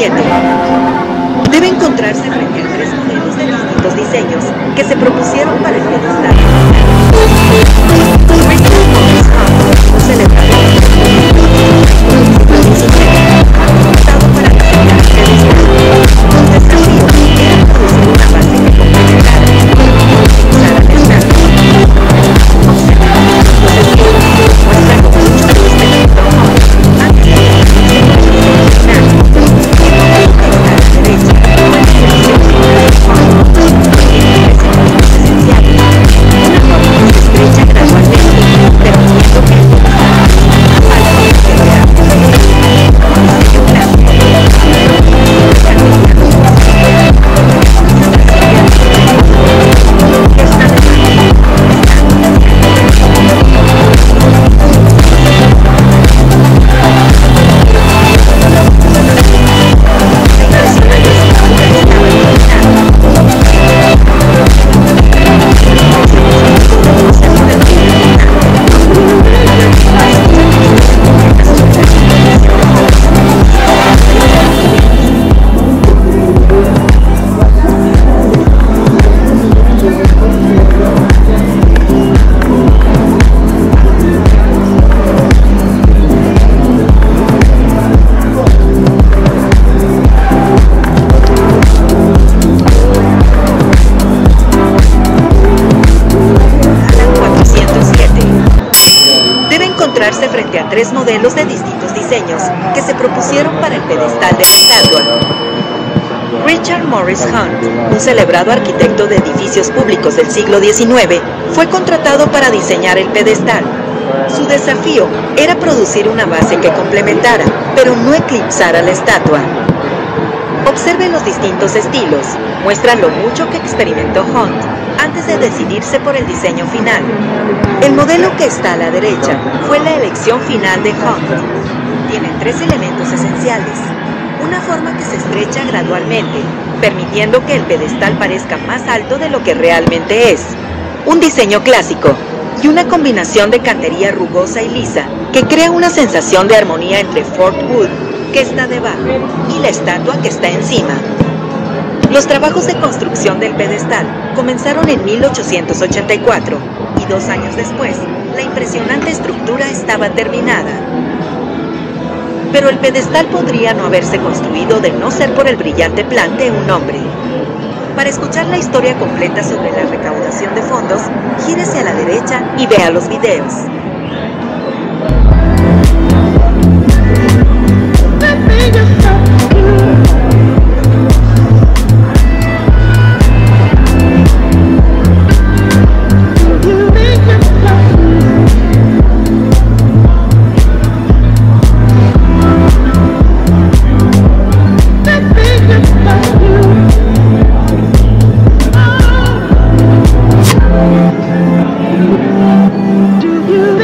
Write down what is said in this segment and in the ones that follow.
407. Debe encontrarse frente a 3 modelos de distintos diseños que se propusieron para el pedestal. Richard Morris Hunt, un celebrado para diseñar el pedestal. Un desafío era producir una base que complementara usar al estándar. Muestra con mucho gusto el doctor antes de frente a 3 modelos de distintos diseños que se propusieron para el pedestal de la estatua. Richard Morris Hunt, un celebrado arquitecto de edificios públicos del siglo XIX, fue contratado para diseñar el pedestal. Su desafío era producir una base que complementara, pero no eclipsara la estatua. Observe los distintos estilos, muestran lo mucho que experimentó Hunt antes de decidirse por el diseño final. El modelo que está a la derecha fue la elección final de Hunt. Tiene 3 elementos esenciales. Una forma que se estrecha gradualmente, permitiendo que el pedestal parezca más alto de lo que realmente es. Un diseño clásico y una combinación de cantería rugosa y lisa que crea una sensación de armonía entre Fort Wood, que está debajo, y la estatua que está encima. Los trabajos de construcción del pedestal comenzaron en 1884 y 2 años después, la impresionante estructura estaba terminada. Pero el pedestal podría no haberse construido de no ser por el brillante plan de un hombre. Para escuchar la historia completa sobre la recaudación de fondos, gírese a la derecha y vea los videos. Do you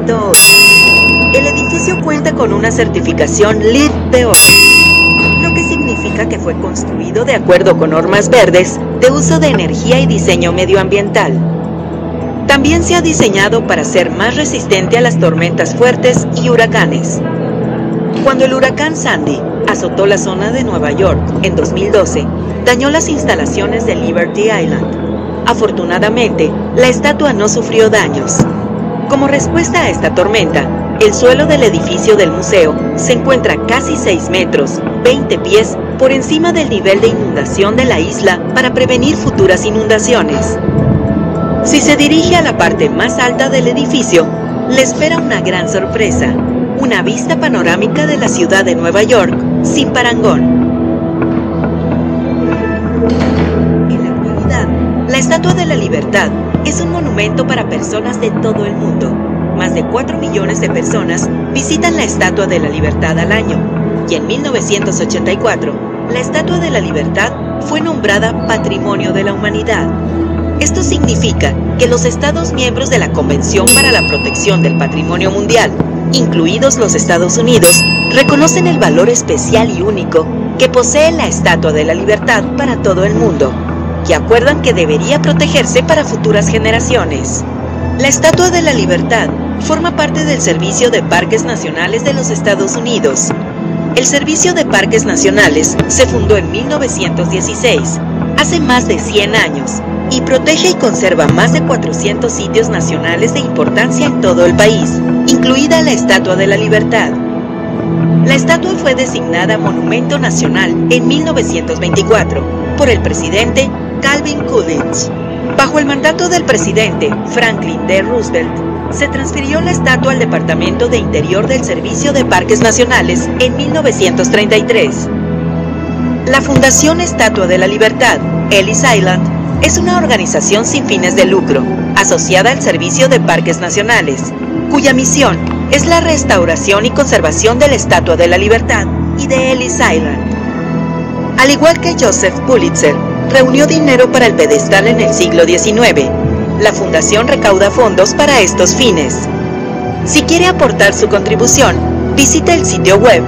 oro. El edificio cuenta con una certificación LEED de oro, lo que significa que fue construido de acuerdo con normas verdes de uso de energía y diseño medioambiental. También se ha diseñado para ser más resistente a las tormentas fuertes y huracanes. Cuando el huracán Sandy azotó la zona de Nueva York en 2012, dañó las instalaciones de Liberty Island. Afortunadamente, la estatua no sufrió daños. Como respuesta a esta tormenta, el suelo del edificio del museo se encuentra casi 6 metros, 20 pies, por encima del nivel de inundación de la isla para prevenir futuras inundaciones. Si se dirige a la parte más alta del edificio, le espera una gran sorpresa, una vista panorámica de la ciudad de Nueva York sin parangón. En la actualidad, la Estatua de la Libertad es un monumento para personas de todo el mundo. Más de 4 millones de personas visitan la Estatua de la Libertad al año, y en 1984, la Estatua de la Libertad fue nombrada Patrimonio de la Humanidad. Esto significa que los Estados miembros de la Convención para la Protección del Patrimonio Mundial, incluidos los Estados Unidos, reconocen el valor especial y único que posee la Estatua de la Libertad para todo el mundo, y acuerdan que debería protegerse para futuras generaciones. La Estatua de la Libertad forma parte del Servicio de Parques Nacionales de los Estados Unidos. El Servicio de Parques Nacionales se fundó en 1916, hace más de 100 años, y protege y conserva más de 400 sitios nacionales de importancia en todo el país, incluida la Estatua de la Libertad. La estatua fue designada Monumento Nacional en 1924 por el presidente Calvin Coolidge. Bajo el mandato del presidente Franklin D. Roosevelt, se transfirió la estatua al Departamento de Interior del Servicio de Parques Nacionales en 1933. La Fundación Estatua de la Libertad, Ellis Island, es una organización sin fines de lucro, asociada al Servicio de Parques Nacionales, cuya misión es la restauración y conservación de la Estatua de la Libertad y de Ellis Island. Al igual que Joseph Pulitzer reunió dinero para el pedestal en el siglo XIX, la fundación recauda fondos para estos fines. Si quiere aportar su contribución, visite el sitio web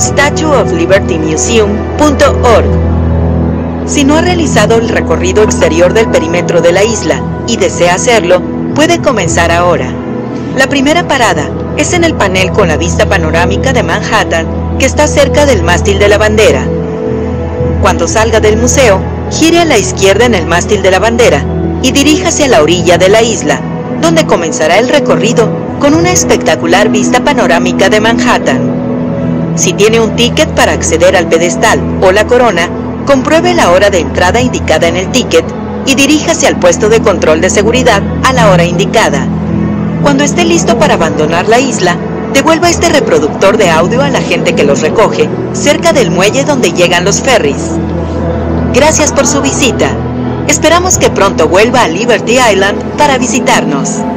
statueoflibertymuseum.org. Si no ha realizado el recorrido exterior del perímetro de la isla y desea hacerlo, puede comenzar ahora. La primera parada es en el panel con la vista panorámica de Manhattan, que está cerca del mástil de la bandera. Cuando salga del museo, gire a la izquierda en el mástil de la bandera y diríjase a la orilla de la isla, donde comenzará el recorrido con una espectacular vista panorámica de Manhattan. Si tiene un ticket para acceder al pedestal o la corona, compruebe la hora de entrada indicada en el ticket y diríjase al puesto de control de seguridad a la hora indicada. Cuando esté listo para abandonar la isla, devuelva este reproductor de audio a la gente que los recoge cerca del muelle donde llegan los ferries. Gracias por su visita. Esperamos que pronto vuelva a Liberty Island para visitarnos.